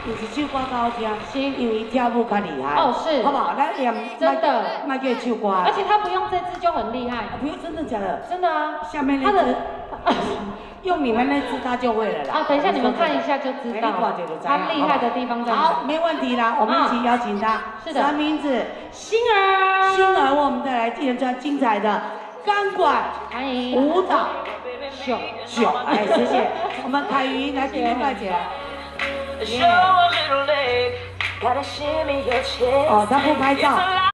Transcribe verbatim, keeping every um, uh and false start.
有一首歌较好听，是因为跳舞较厉害。 哦，是， 好不好？咱也真的， 卖给唱歌。 而且他不用这支就很厉害。 不用，真的假的？ 真的啊。 下面那支，用你们那支他就会了啦。 啊，等一下你们看一下就知道了。他厉害的地方在哪？ 好，没问题啦，我们一起邀请他。 是的。 啥名字？ 星儿。 星儿，我们再来演唱精彩的钢管欢迎舞蹈。 秀秀，哎，谢谢。我们凯云来，今天快起来。哦，他不拍照。